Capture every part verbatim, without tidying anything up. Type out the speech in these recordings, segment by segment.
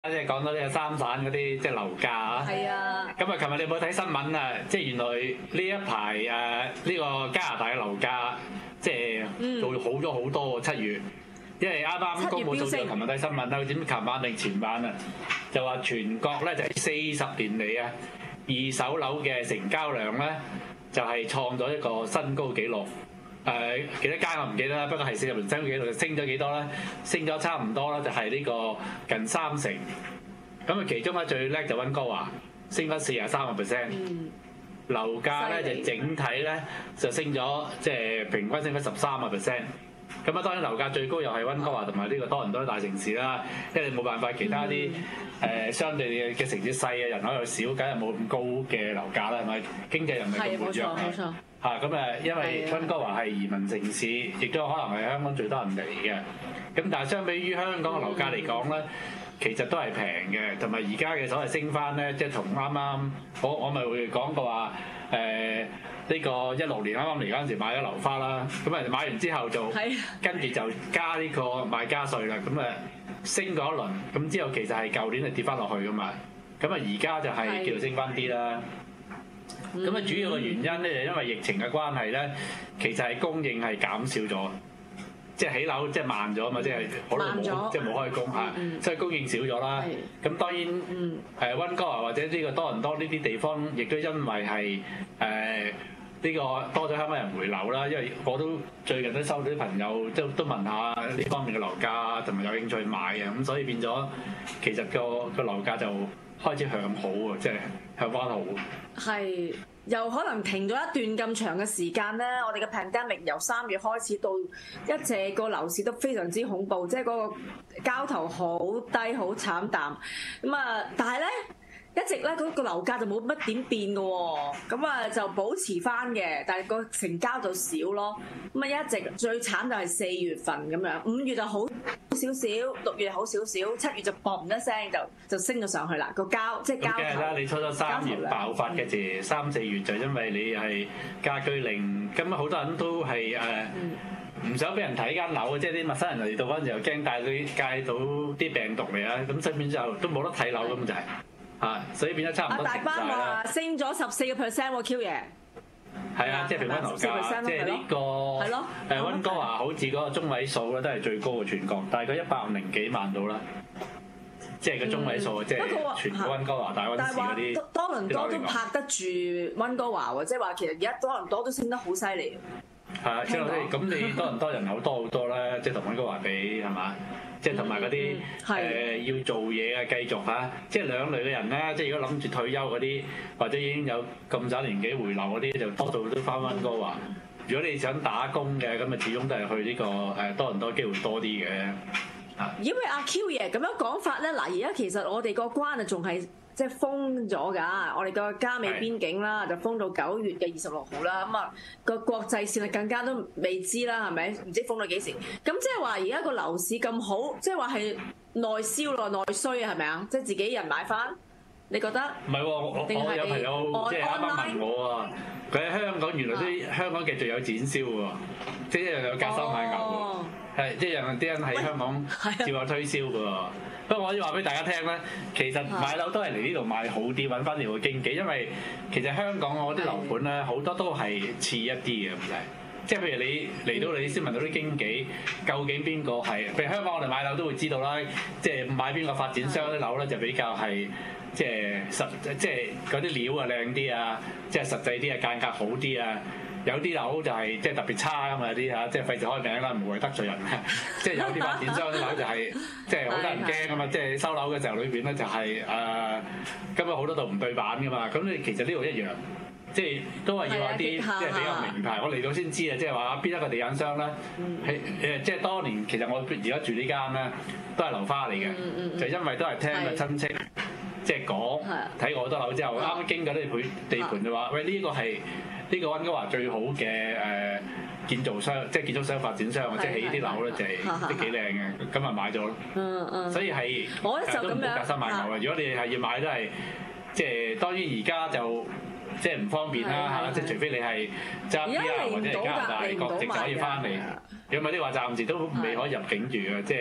即係講到呢個三省嗰啲即係樓價啊。 係啊。 咁啊，琴日你有冇睇新聞啊？即係原來呢一排誒呢個加拿大嘅樓價即係做好咗好多喎，七月。因為啱啱公佈數據，琴日睇新聞啦，點琴晚定前晚啊，就話全國咧就係四十年嚟啊，二手樓嘅成交量咧就係創咗一個新高紀錄。誒幾多間我唔記得啦，不過係四十年新高紀錄，升咗幾多咧？升咗差唔多啦，就係呢個近三成。咁啊，其中咧最叻就溫哥華，升翻四十三個 percent。樓價咧就整體咧就升咗，即係平均升翻十三個 percent。咁啊，當然樓價最高又係溫哥華同埋呢個多倫多大城市啦，因為冇辦法，其他啲誒、呃、相對嘅城市細啊，人口又少，梗係冇咁高嘅樓價啦，係咪？經濟又唔係咁活躍啊。嚇咁誒，因為溫哥華係移民城市，亦都可能係香港最多人嚟嘅。咁但係相比於香港嘅樓價嚟講咧，其實都係平嘅，同埋而家嘅所謂升翻咧，即係同啱啱我我咪會講過話誒。呃呢個一六年啱啱嚟嗰陣時買咗樓花啦，咁啊買完之後就跟住就加呢個買家稅啦，咁啊升咗一輪，咁之後其實係舊年係跌翻落去噶嘛，咁啊而家就係叫做升翻啲啦。咁啊主要嘅原因咧就因為疫情嘅關係咧，其實係供應係減少咗，即係起樓即係慢咗啊嘛，即係好耐冇即係冇開工嚇，所以供應少咗啦。咁當然誒溫哥華或者呢個多倫多呢啲地方，亦都因為係誒。呢個多咗香港人回流啦，因為我都最近都收到啲朋友都都問下呢方面嘅樓價，同埋有興趣買啊，咁所以變咗其實個個樓價就開始向好喎，即係向翻好。係， 又可能停咗一段咁長嘅時間咧，我哋嘅 pandemic 由三月開始到一直個樓市都非常之恐怖，即係嗰個交投好低、好慘淡。咁啊，但係咧。一直咧嗰個樓價就冇乜點變嘅喎，咁啊就保持翻嘅，但係個成交就少咯。咁啊一直最慘就係四月份咁樣，五月就好少少，六月好少少，七月就嘣一聲就就升咗上去啦。個交即係交投。咁梗係啦， 你初初三月爆發嘅時，三四月就因為你係家居令，咁啊好多人都係誒唔想俾人睇間樓，即係啲陌生人嚟到嗰陣時又驚帶佢帶到啲病毒嚟啊，咁身邊就都冇得睇樓咁就係。啊，所以變咗差唔多停曬啦。大班話升咗十四個 percent 喎 Q 爺。 係啊，即係平均樓價，即係呢個誒溫哥華好似嗰個中位數咧都係最高嘅全國，大概一百零幾萬到啦。即係個中位數，即係全溫哥華大溫市嗰啲。 多倫多都拍得住溫哥華喎，即係話其實而家多倫多都升得好犀利。 係啊，即係咁你多倫多人口多好多啦，即係同溫哥華比係嘛？即係同埋嗰啲誒要做嘢啊，繼續嚇，即係兩類嘅人咧。即係如果諗住退休嗰啲，或者已經有咁早年紀回流嗰啲，就多數都翻溫哥華。如果你想打工嘅，咁啊始終都係去呢個誒多倫多機會多啲嘅。啊， 因為阿 Q 爺咁樣講法咧，嗱而家其實我哋個關啊仲係。即係封咗㗎，我哋個加美邊境啦，就封到九月嘅二十六號啦。咁啊，個國際線啊更加都未知啦，係咪？唔知封到幾時？咁即係話而家個樓市咁好，即係話係內銷咯，內需啊，係咪啊？即係自己人買翻，你覺得？ 唔係喎，我我有朋友即係啱啱問我啊，佢喺香港原來啲香港繼續有展銷喎，即係有隔山買牛喎，係即係有啲人喺香港照有推銷㗎喎。不過我要話俾大家聽咧，其實買樓都係嚟呢度買好啲，揾翻條嘅經紀，因為其實香港嗰啲樓盤咧好多都係次一啲嘅，咁就係，即係譬如你嚟到你先問到啲經紀，究竟邊個係？譬如香港我哋買樓都會知道啦，即係買邊個發展商啲樓咧就比較係即係實，即係嗰啲料啊靚啲啊，即係實際啲啊，間隔好啲啊。有啲樓就係即係特別差㗎嘛，啲嚇即係費事開名啦，唔會得罪人嘅。即係有啲發展商啲樓就係即係好得人驚㗎嘛，即係收樓嘅時候裏邊咧就係誒根本好多度唔對版㗎嘛。咁你其實呢度一樣，即係都係要話啲即係比較名牌。我嚟到先知啊，即係話邊一個地產商咧係誒，即係當年其實我而家住呢間咧都係樓花嚟嘅，就因為都係聽個親戚即係講睇過好多樓之後，啱啱經過呢盤地盤就話喂呢個係。呢個溫哥華最好嘅誒建造商，即係建築商、發展商，或者起啲樓咧就係都幾靚嘅，咁啊買咗咯。嗯嗯。所以係都唔好隔山買牛嘅。如果你係要買都係，即係當然而家就即係唔方便啦嚇，即係除非你係揸 P R 或者係加拿大國籍就可以翻嚟。如果唔係啲話暫時都未可以入境住嘅，即係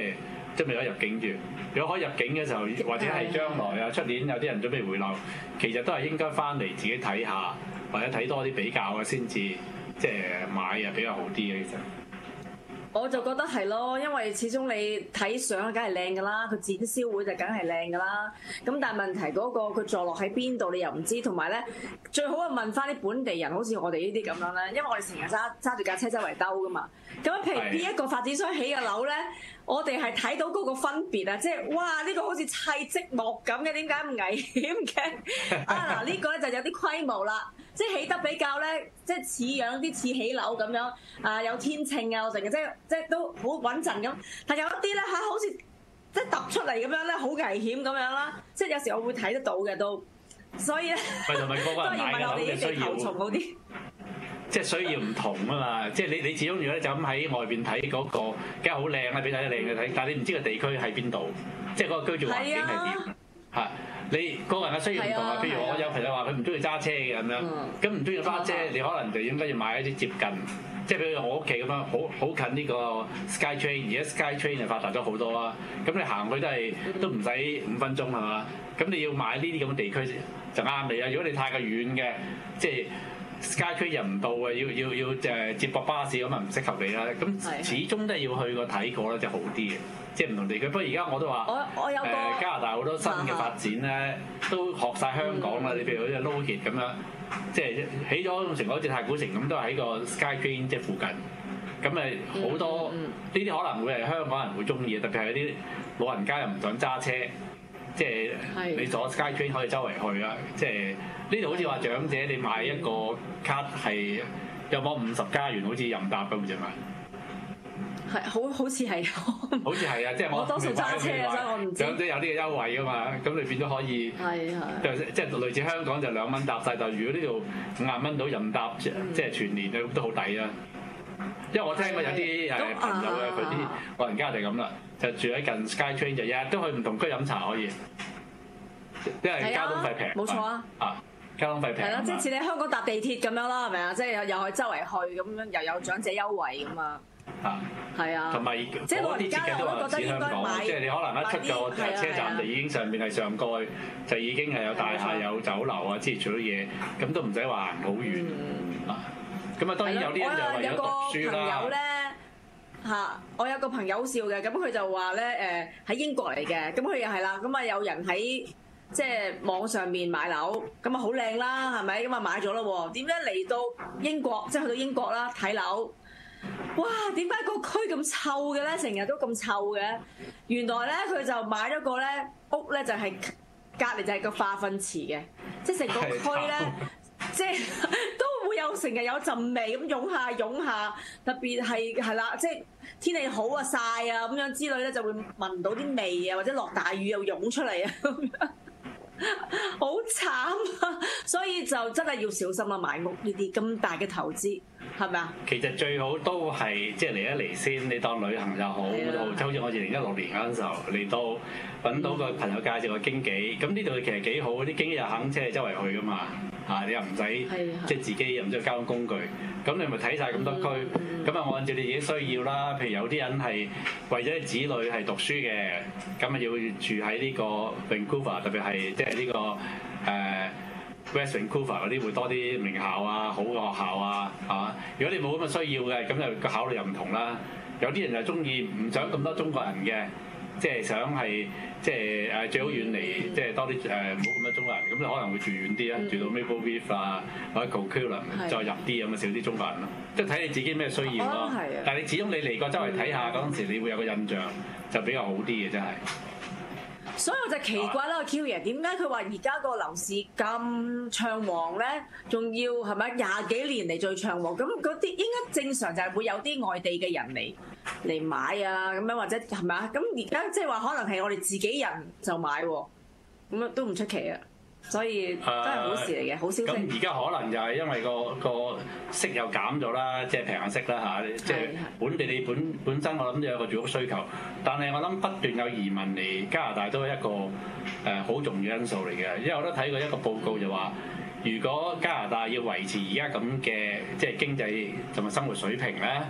即係未可以入境住。如果可以入境嘅時候，或者係將來啊出年有啲人準備回流，其實都係應該翻嚟自己睇下，或者睇多啲比較嘅先至即係買啊比較好啲嘅其實。 我就覺得係咯，因為始終你睇相梗係靚㗎啦，佢展銷會就梗係靚㗎啦。咁但係問題嗰個佢坐落喺邊度，你又唔知。同埋咧，最好係問翻啲本地人，好似我哋呢啲咁樣咧，因為我哋成日揸揸住架車周圍兜㗎嘛。咁譬如邊一個發展商起嘅樓咧，我哋係睇到嗰個分別啊，即係哇呢、呢個好似砌積木咁嘅，點解咁危險嘅？啊嗱，呢個咧就有啲規模啦。即係起得比較咧，即係似樣啲似起樓咁樣，啊有天秤啊，成日即係即係都好穩陣咁。但有一啲咧嚇，好似即係突出嚟咁樣咧，好危險咁樣啦。即係有時我會睇得到嘅都，所以咧當然問我哋啲地頭蟲嗰啲， 即係需要唔同啊嘛。即係你你始終如果你就咁喺外邊睇嗰個，梗係好靚啦，俾睇得靚嘅睇。但係你唔知個地區喺邊度，即係嗰個居住環境係點嚇。你個人嘅需要唔同啊，譬如我有朋友話佢唔中意揸車嘅咁樣，咁唔中意揸車，你可能就應該要買一啲接近，即係譬如我屋企咁樣，好好近呢個 SkyTrain，而家 SkyTrain 就發達咗好多啦。咁你行去都係都唔使五分鐘係嘛？咁你要買呢啲咁嘅地區就啱你啦。如果你太過遠嘅，即係 SkyTrain 入唔到嘅，要要要誒接駁巴士咁啊唔適合你啦。咁始終都係要去過睇過咧就好啲嘅。即係唔同地區，不過而家我都話， 我我有個、 呃、加拿大好多新嘅發展咧，都學晒香港啦。你譬如好似 Logan 咁樣，即係起咗成個好似太古城咁，都係喺個 SkyTrain 即係附近。咁誒好多呢啲可能會係香港人會中意嘅，特別係啲老人家又唔想揸車，即係你坐 SkyTrain 可以周圍去啦。即係呢度好似話長者你買一個卡係有冇五十加元，好似任搭咁啫嘛。 係，好好似係， 好似係啊！即係我我多數揸車，所以我唔知。 長者有啲嘅優惠噶嘛，咁你變咗可以， 係係， 即係類似香港就兩蚊搭晒，但係如果呢度五廿蚊到任搭，即係全年咧都好抵啊！因為我聽過有啲誒朋友嘅佢啲老人家就咁啦，就住喺近 SkyTrain 就日日都去唔同區飲茶可以，因為交通費平。 冇錯啊！ 啊，交通費平。係啦，即係似你香港搭地鐵咁樣啦，係咪啊？即係又又可以周圍去咁樣，又有長者優惠咁啊！啊，係啊，同埋即係老人家我都覺得應該買， 即係你可能一出個車站就已經上邊係上蓋，就已經係有大廈、有酒樓啊之類做啲嘢，咁都唔使話行好遠啊。咁啊，當然有啲人就為咗讀書啦。嚇！我有個朋友好笑嘅，咁佢就話咧誒喺英國嚟嘅，咁佢又係啦，咁啊有人喺即係網上面買樓，咁啊好靚啦，係咪？咁啊買咗咯喎，點解嚟到英國即係去到英國啦睇樓？哇！點解個區咁臭嘅咧？成日都咁臭嘅。原來咧佢就買咗個咧屋咧，就係隔離就係個化糞池嘅，即係成個區咧，即係都會有成日有陣味咁湧下湧下，特別係係啦，即係天氣好啊曬啊咁樣之類咧，就會聞到啲味啊，或者落大雨又湧出嚟啊咁樣。好慘啊！所以就真係要小心啦，買屋呢啲咁大嘅投資，係咪啊？其實最好都係即係嚟一嚟先，你當旅行又好，就好似我二零一六年嗰陣時候嚟到揾到個朋友介紹個經紀，咁呢度其實幾好，啲經紀又肯車你周圍去噶嘛，嚇你又唔使即係自己又唔使交通工具，咁你咪睇晒咁多區，咁啊、嗯、按照你自己需要啦。譬如有啲人係為咗子女係讀書嘅，咁啊要住喺呢個 Vancouver，特別係即係呢個誒。呃West Vancouver 嗰啲會多啲名校啊，好嘅學校啊，係嘛？如果你冇咁嘅需要嘅，咁就個考慮又唔同啦。有啲人就中意唔想咁多中國人嘅，即係想係即係誒最好遠離，即係多啲誒唔好咁多中國人，咁就可能會住遠啲啊，嗯、住到 Maple Reef 啊或者 Coquitlam 再入啲咁啊，少啲中國人咯。即係睇你自己咩需要咯。哦、但係你始終你嚟過周圍睇下嗰陣時，你會有個印象就比較好啲嘅，真係。 所以我就奇怪啦，Q 爺點解佢話而家個樓市咁暢旺咧？仲要係咪廿幾年嚟最暢旺？咁嗰啲應該正常就係會有啲外地嘅人嚟嚟買啊，咁樣或者係咪啊？咁而家即係話可能係我哋自己人就買喎，咁啊都唔出奇啊！所以真係好事嚟嘅，好消息。 咁而家可能就係因為個個息又減咗啦，即係平嘅息啦嚇，即係本地你本本身我諗都有個住屋需求，但係我諗不斷有移民嚟加拿大都係一個誒好、呃、重要因素嚟嘅，因為我都睇過一個報告就話，如果加拿大要維持而家咁嘅即係經濟同埋生活水平咧，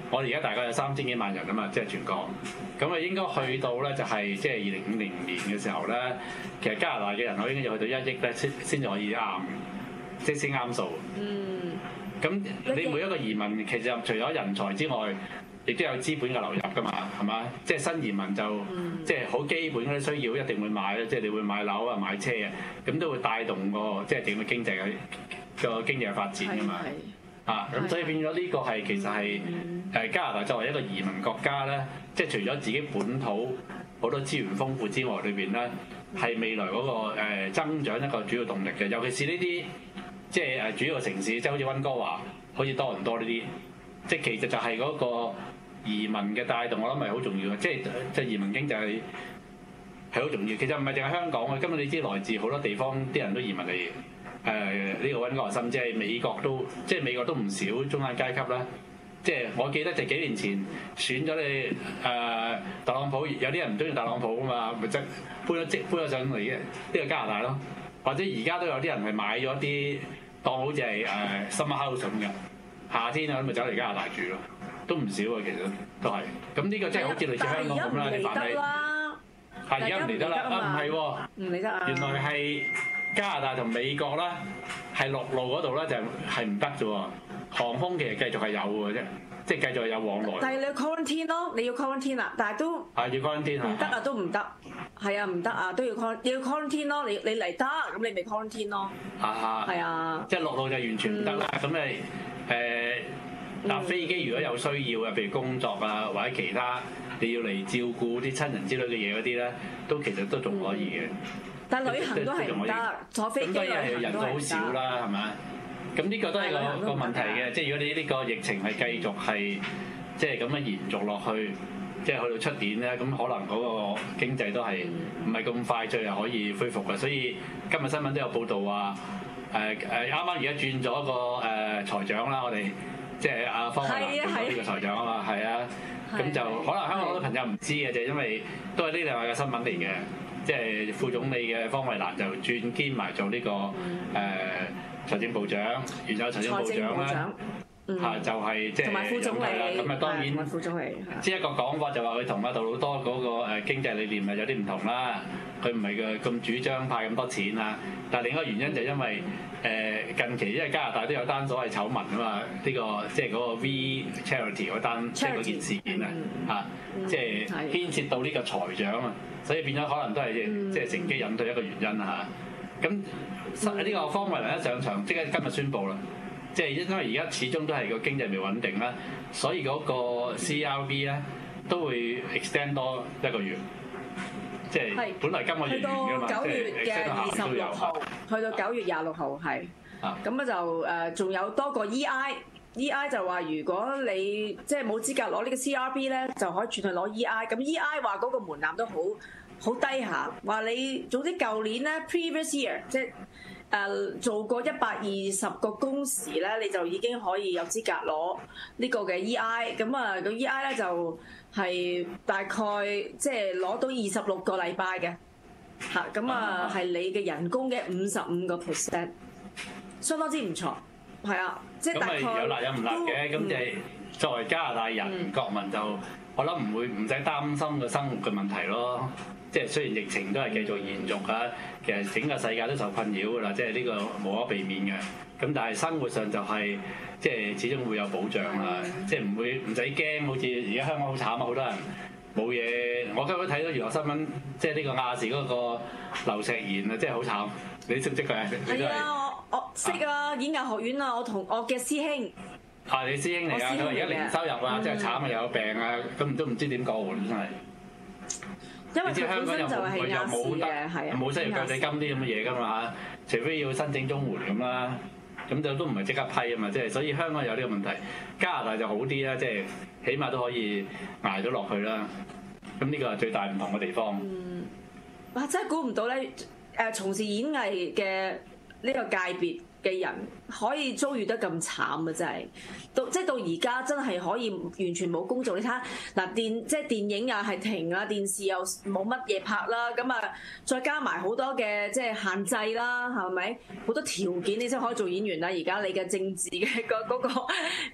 我哋而家大概有三千幾萬人啊嘛，即係全國。咁啊應該去到咧就係即係二零五零年嘅時候咧，其實加拿大嘅人口應該要去到一億咧先先至可以啱，即係先啱數。嗯。咁你每一個移民其實除咗人才之外，亦都有資本嘅流入㗎嘛，係嘛？即係新移民就、嗯、即係好基本嗰啲需要一定會買咧，即係你會買樓啊、買車啊，咁都會帶動個即係整個經濟嘅個經濟嘅發展㗎嘛。啊，咁所以變咗呢個係其實係誒加拿大作為一個移民國家咧，即係除咗自己本土好多資源豐富之外，裏邊咧係未來嗰個誒增長一個主要動力嘅，尤其是呢啲即係誒主要嘅城市，即係好似溫哥華、好似多倫多呢啲，即係其實就係嗰個移民嘅帶動，我諗係好重要嘅，即係即係移民經濟係係好重要。其實唔係淨係香港嘅，今日你知來自好多地方啲人都移民嚟。誒呢、呃這個溫哥華，甚至係美國都，即係美國都唔少中產階級啦。即係我記得就幾年前選咗你誒、呃、特朗普，有啲人唔中意特朗普啊嘛，咪即係搬咗即搬咗上嚟嘅呢個加拿大咯。或者而家都有啲人係買咗啲當好似係誒 summer house 咁嘅，夏天啊咁咪走嚟加拿大住咯，都唔少啊，其實都係。咁呢個即係好似類似香港咁啦，你凡係係而家唔嚟得啦，啊唔係喎， 唔嚟得啊， 原來係。加拿大同美國啦，係陸路嗰度咧就係唔得啫喎，航空其實繼續係有嘅啫，即係繼續係有往來。 但係你要 quarantine 咯，你要 quarantine 啦，但係都係要 quarantine 唔得啊，都唔得，係啊唔得啊，都要 quarantine 要 quarantine 咯，你你嚟得，咁你咪 quarantine 咯。啊，係啊， 即係陸路就完全唔得啦，咁誒誒嗱飛機如果有需要啊，譬如工作啊或者其他你要嚟照顧啲親人之類嘅嘢嗰啲咧，都其實都仲可以嘅。嗯但旅行都係唔得，坐飛機旅行都係唔得。咁當然係人數好少啦，係咪？咁呢個都係個個問題嘅，即係如果你呢個疫情係繼續係即係咁樣延續落去，即係去到出年咧，咁可能嗰個經濟都係唔係咁快最後可以恢復嘅。所以今日新聞都有報道話，誒誒啱啱而家轉咗個誒財長啦，我哋即係阿方慧蘭轉咗呢個財長啊嘛，係啊，咁就可能香港好多朋友唔知嘅，就因為都係呢兩日嘅新聞嚟嘅。即係副總理嘅方慧蘭就轉兼埋做呢、這個誒、呃、財政部長，原有財政部長啦，嚇、嗯、就係即係同埋副總理啦。咁啊當然，副總理即係一個講法就話佢同阿杜魯多嗰個誒經濟理念係有啲唔同啦。佢唔係嘅咁主張派咁多錢啊。但係另一個原因就因為誒、呃、近期因為加拿大都有單所謂醜聞啊嘛，呢、這個即係嗰個 V Charity 嗰單即係嗰件事件啊嚇，即係牽涉到呢個財長啊。所以變咗可能都係即係乘機引退一個原因啦嚇。咁呢個方慧蘭一上場，即刻今日宣布啦，即係因為而家始終都係個經濟未穩定啦，所以嗰個 C R B 咧都會 extend 多一個月，即係本來今個月完㗎嘛， 九月嘅二十六號，去到九月廿六號係。咁啊就誒仲有多個 E I。E I 就話如果你即係冇資格攞呢個 C R B 咧，就可以轉去攞 E I。咁 E I 話嗰個門檻都好好低下，話你總之舊年咧 previous year 即係誒、呃、做過一百二十個工時咧，你就已經可以有資格攞呢個嘅 E I。咁啊個 E I 咧就係、是、大概即係攞到二十六個禮拜嘅嚇，咁啊係你嘅人工嘅五十五個 percent， 相當之唔錯。係啊，即係大概咁咪有辣有唔辣嘅，咁就係作為加拿大人、嗯、國民就我諗唔會唔使擔心個生活嘅問題咯。即係雖然疫情都係繼續延續啊，其實整個世界都受困擾㗎啦，即係呢個無可避免嘅。咁但係生活上就係、是、即係始終會有保障啦，嗯、即係唔會唔使驚，好似而家香港好慘啊，好多人冇嘢。我今日睇到娛樂新聞，即係呢個亞視嗰個劉錫賢啊，即係好慘。你識唔識佢啊？ 係啊，我我識啊，演藝學院啊，我同我嘅師兄。 啊，你師兄嚟啊！佢而家零收入啊，真係慘啊，又有病啊，咁都唔知點過喎，真係。 因為佢本身就係亞視嘅，係啊， 冇失業救濟金啲咁嘅嘢㗎嘛，除非要申請綜援咁啦，咁就都唔係即刻批啊嘛，即係所以香港有呢個問題，加拿大就好啲啦，即係起碼都可以捱到落去啦。咁呢個係最大唔同嘅地方。 嗯，哇！真係估唔到咧。誒從事演藝嘅呢個界別嘅人可以遭遇得咁慘啊！真係到即係到而家真係可以完全冇工作。你睇下嗱，電即係電影又係停啊，電視又冇乜嘢拍啦，咁啊再加埋好多嘅即係限制啦，係咪？好多條件你先可以做演員啦。而家你嘅政治嘅嗰嗰個即係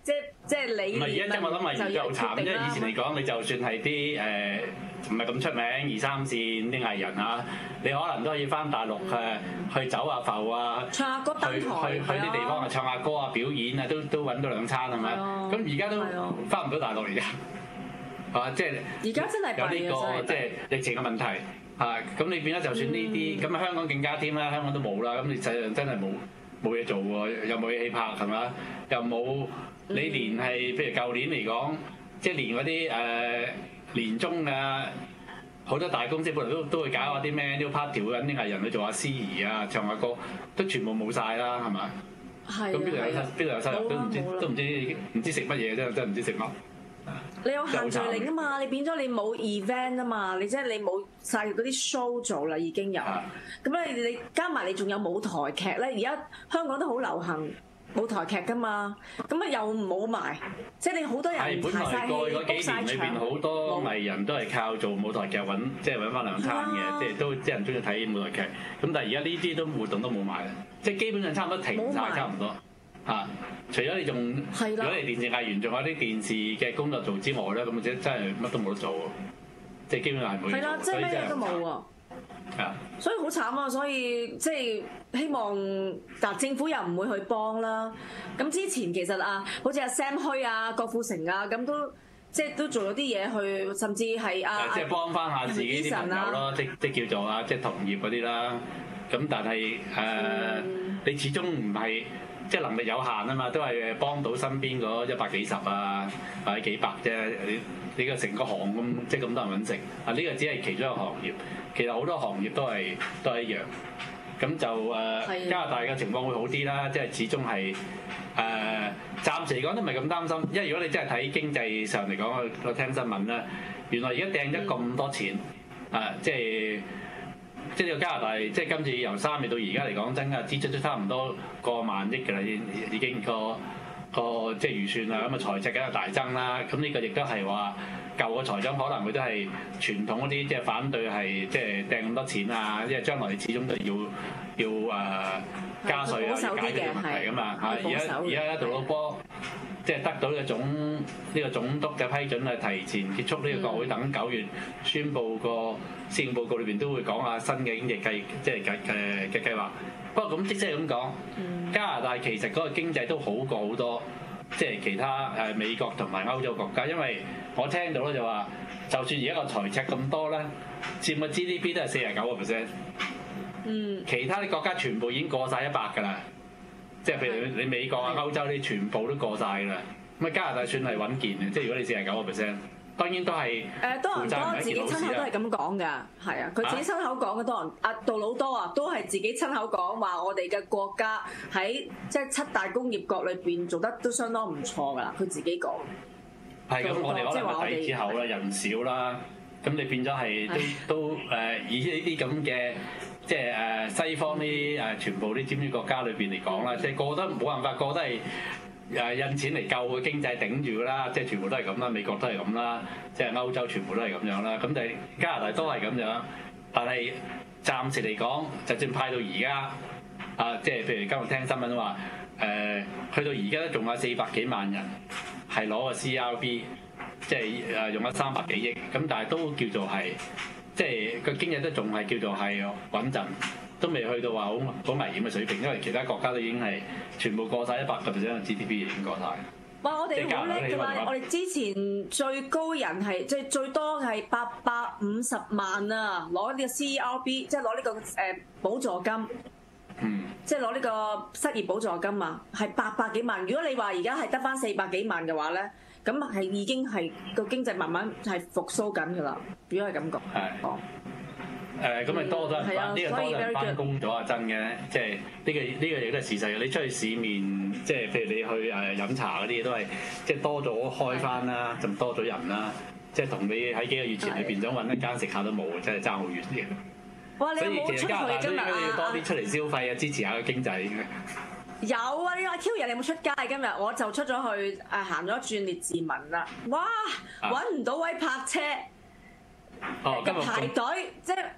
即係你唔係而家，我諗係而家好慘，因為以前嚟講，你就算係啲誒唔係咁出名二三線啲藝人啊，你可能都可以翻大陸誒去走下埠啊， 唱下歌登台， 去去去啲地方啊唱下歌啊表演啊，都都揾到兩餐係咪？咁而家都翻唔到大陸嚟㗎，啊即係而家真係有呢個即係疫情嘅問題啊，咁你變咗就算呢啲咁啊香港更加添啦，香港都冇啦，咁你實際上真係冇冇嘢做喎，又冇嘢戲拍係嘛，又冇。你連係譬如舊年嚟講，即係連嗰啲誒年終啊，好多大公司本來都都會搞下啲咩 new party，揾啲藝人去做下司儀啊、唱下歌，都全部冇晒啦，係嘛？ 係。 咁邊度有邊度有收入都唔知都唔知唔知食乜嘢真真唔知食乜。 你有限聚令啊嘛，你變咗你冇 event 啊嘛，你即係你冇晒嗰啲 show 做啦，已經有。咁咧你加埋你仲有舞台劇咧，而家香港都好流行。舞台劇㗎嘛，咁啊又冇埋，即係你好多人排晒戲， 嗰幾年裏邊好多藝人都係靠做舞台劇揾，即係揾翻兩餐嘅，即係都啲人中意睇舞台劇。咁但係而家呢啲都活動都冇埋啦，即係基本上差唔多停晒，差唔多嚇。除咗你仲，如果你電視藝員仲有啲電視嘅工作做之外咧，咁即係真係乜都冇得做喎，即係基本上係冇嘢做。係啦， 即係乜嘢都冇喎。 係所以好慘啊！所以即係希望嗱，政府又唔會去幫啦。咁之前其實啊，好似阿 Sam Hui 啊、郭富城啊，咁都即係都做咗啲嘢去，甚至係啊， 即係幫翻下自己啲朋友咯，即即叫做啊，即係同業嗰啲啦。咁但係誒，呃嗯、你始終唔係即係能力有限啊嘛，都係幫到身邊嗰一百幾十啊，或者幾百啫。你你個成個行咁，即係咁多人揾食啊，呢個只係其中一個行業。其實好多行業都係都係一樣，咁就誒、呃、的加拿大嘅情況會好啲啦，即係始終係誒、呃、暫時嚟講都唔係咁擔心，因為如果你真係睇經濟上嚟講，我聽新聞啦，原來而家掟咗咁多錢啊，即係即係呢個加拿大，即係今次由三月到而家嚟講，真係支出都差唔多過萬億㗎啦，已已經個個即係預算啦，咁啊財赤梗係大增啦，咁呢個亦都係話。舊嘅財長可能佢都係傳統嗰啲，即係反對係即係掟咁多錢啊！因為將來你始終都要要誒、呃、加稅啊，要解決問題㗎嘛嚇。而家而家杜魯多即係得到呢個總呢、呢個總督嘅批准，係提前結束呢個國會，等九月宣佈個施政報告裏邊都會講下新嘅經濟計，即係計嘅嘅計劃。不過咁即係咁講，加拿大其實嗰個經濟都好過好多。即係其他誒美國同埋歐洲國家，因為我聽到咧就話，就算而家個財赤咁多咧，佔個 G D P 都係四十九個 percent。嗯。其他啲國家全部已經過晒一百㗎啦，即係譬如你美國啊、歐洲啲全部都過晒㗎啦。咁啊加拿大算係穩健嘅，即係如果你四十九個 percent，當然都係誒多倫多自己親口都係咁講㗎，係啊，佢自己親口講嘅多倫阿杜魯多啊，都係自己親口講話，我哋嘅國家喺即係七大工業國裏邊做得都相當唔錯㗎啦，佢自己講。 係咁，我哋可能個底子厚啦，人少啦，咁你變咗係都都誒以呢啲咁嘅即係誒西方啲誒全部啲尖端國家裏邊嚟講啦，即係個個都冇辦法，個個都係。誒印錢嚟救個經濟頂住啦，即係全部都係咁啦，美國都係咁啦，即係歐洲全部都係咁樣啦。咁就加拿大都係咁樣，但係暫時嚟講，就算派到而家啊，即係譬如今日聽新聞話，誒、呃、去到而家都仲有四百幾萬人係攞個 C R B，即係誒用咗三百幾億，咁但係都叫做係，即係個經濟都仲係叫做係穩陣。都未去到話好好危險嘅水平，因為其他國家都已經係全部過晒一百個 percent 嘅 G D P 已經過晒。 哇！我哋好叻㗎嘛！我哋之前最高人係即係最多係八百五十萬啊，攞呢個 C R B， 即係攞呢個誒補助金。嗯。即係攞呢個失業補助金啊，係八百幾萬。如果你話而家係得翻四百幾萬嘅話咧，咁係已經係個經濟慢慢係復甦緊㗎啦。如果係咁講。係。哦。 誒咁咪多咗人翻，呢、嗯、個多咗人翻工咗啊！真嘅，即係呢個呢、這個亦都係事實嘅。你出去市面，即係譬如你去誒飲茶嗰啲都係，即係多咗開翻啦，就多咗人啦。即係同你喺幾個月前你變咗揾一間食下都冇，真係爭好遠嘅。 哇！你有冇出去今日啊？ 所以其實加拿大都應該要多啲出嚟消費啊，支持下個經濟。 有啊！呢個 Q 人你有冇出街？今日我就出咗去誒行咗轉列治文啦。哇！揾唔到位泊車，哦、今日排隊即係。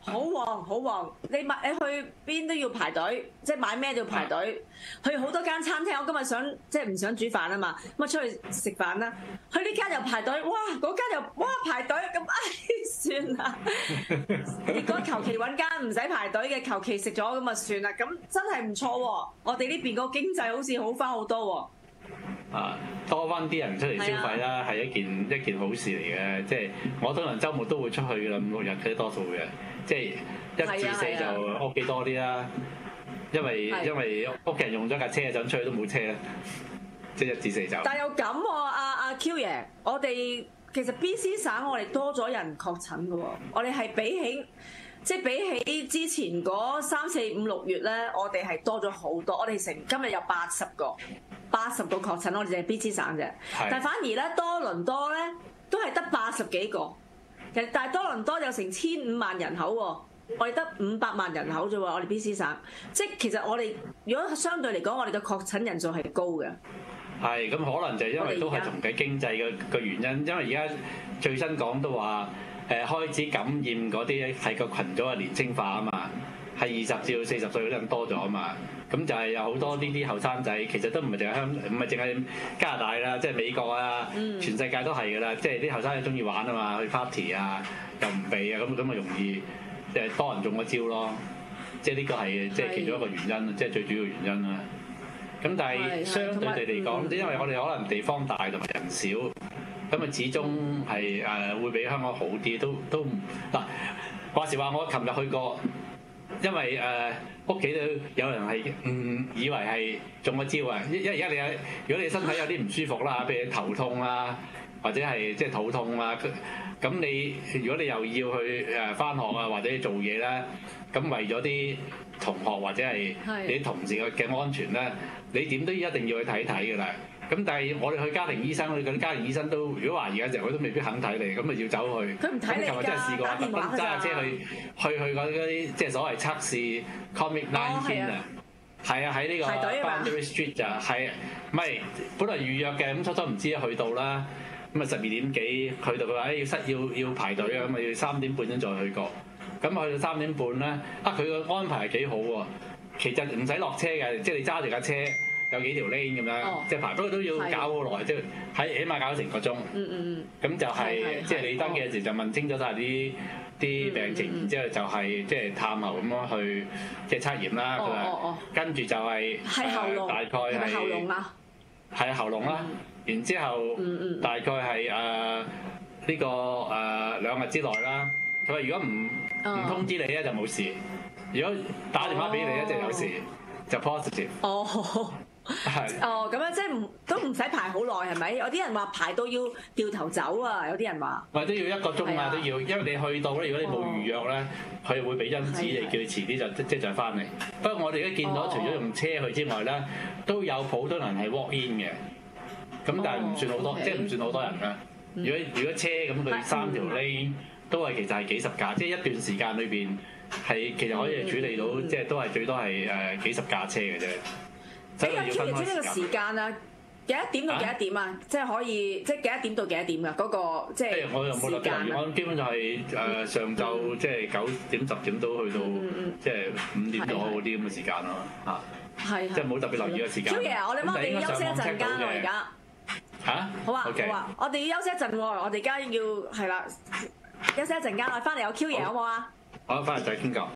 好旺好旺，你買你去邊都要排隊，即係買咩都要排隊。去好多間餐廳，我今日想即係唔想煮飯啊嘛，咁啊出去食飯啦。去呢間又排隊，哇！嗰間又哇排隊，咁唉算啦。結果求其揾間唔使排隊嘅，求其食咗咁啊算啦。咁真係唔錯喎，我哋呢邊個經濟好似好翻好多喎。 啊，多翻啲人出嚟消費啦，係、啊、一件一件好事嚟嘅。即係我通常週末都會出去㗎啦，五六日嘅多數嘅。即係一至四就屋企多啲啦，因為因為屋企人用咗架車，想出去都冇車啦。即係一至四就。 但係又咁喎，阿阿 Q 爺，我哋其實 B C 省我哋多咗人確診㗎喎，我哋係比起即係比起之前嗰三四五六月咧，我哋係多咗好多。我哋成今日有八十個。八十個確診，我哋淨係 B C 省啫，但係反而咧多倫多咧都係得八十幾個，其實但係多倫多有成千五萬人口喎，我哋得五百萬人口啫喎，我哋 B C 省，即係其實我哋如果相對嚟講，我哋嘅確診人數係高嘅。係， 咁可能就係因為都係同緊經濟嘅嘅原因，因為而家最新講都話誒開始感染嗰啲係個群組係年青化啊嘛，係二十至到四十歲嗰啲人多咗啊嘛。咁就係有好多呢啲後生仔，其實都唔係淨係香，唔係淨係加拿大啦，即係美國啊，全世界都係噶啦。即係啲後生仔中意玩啊嘛，去 party 啊，又唔避啊，咁咁咪容易即係多人中咗招咯。即係呢個係即係其中一個原因，即係最主要原因啦。咁但係相對地嚟講，因為我哋可能地方大同埋人少，咁啊始終係誒會比香港好啲，都都嗱話時話我琴日去過，因為誒。屋企都有人係唔以為係中咗招啊！因為而家你有，如果你身體有啲唔舒服啦，譬如頭痛啊，或者係即係肚痛啊，咁你如果你又要去誒返學啊，或者做嘢咧，咁為咗啲同學或者係你啲同事嘅嘅安全咧，你點都一定要去睇睇㗎啦。咁但係我哋去家庭醫生，去嗰啲家庭醫生都，如果懷疑嘅時候，佢都未必肯睇你，咁咪要走去。 佢唔睇你㗎。咁琴日真係試過，特登揸架車去去去嗰啲即係所謂測試 Covid nineteen 啊，係啊，喺呢個 Boundary Street 就係，唔係本來預約嘅，咁初初唔知去到啦，咁啊十二點幾去到佢話誒要塞要要排隊啊，咁啊要三點半先再去過，咁去到三點半咧，啊佢個安排係幾好喎，其實唔使落車嘅，即係你揸住架車。有幾條 lane 咁樣，哦、即係排，不過都要搞好耐，即係喺起碼搞咗成個鐘。嗯嗯嗯。咁就係即係你登記嘅時就問清楚晒啲啲病情，然之後就係即係探喉咁樣去即係測驗啦。佢話跟住就係誒大概係喉嚨啊，係喉嚨啦。然之後大概係誒呢個誒兩日之內啦。佢話如果唔唔通知你咧就冇事，如果打電話俾你咧就有事，就 positive。哦。係哦，咁樣即係唔都唔使排好耐係咪？有啲人話排到要掉頭走啊，有啲人話。 或者要一個鐘啊，都要，因為你去到咧，如果你冇預約咧，佢會俾張紙你，叫你遲啲就即即就翻嚟。不過我哋而家見到，除咗用車去之外咧，都有普通人係 walk in 嘅。咁但係唔算好多，即係唔算好多人㗎。如果如果車咁，佢三條 lane 都係其實係幾十架，即係一段時間裏邊係其實可以處理到，即係都係最多係誒幾十架車嘅啫。 誒阿 Q 爺知呢個時間啊，幾多點到幾多點啊？啊即係可以，即係幾多點到幾多點㗎？嗰、那個即係時間。我又冇特別留意，我基本就係誒上晝、嗯、即係九點十點都去到，嗯、即係五點左右嗰啲咁嘅時間咯嚇。係即係冇特別留意嘅時間。Q 爺，我哋幫你休息一陣間喎，而家。嚇？好啊，okay. 好啊，我哋要休息一陣喎，我哋而家要係啦，休息一陣間，我翻嚟有 Q 爺好唔好啊？ 好，翻嚟再傾講。